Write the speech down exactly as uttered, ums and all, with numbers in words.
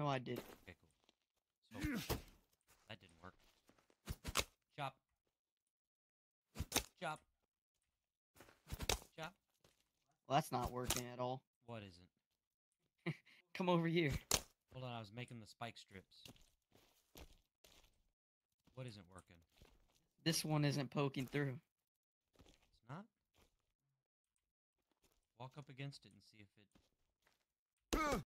No, I did. Okay, cool. So that didn't work. Chop. Chop. Chop. Well, that's not working at all. What isn't? Come over here. Hold on, I was making the spike strips. What isn't working? This one isn't poking through. It's not? Walk up against it and see if it...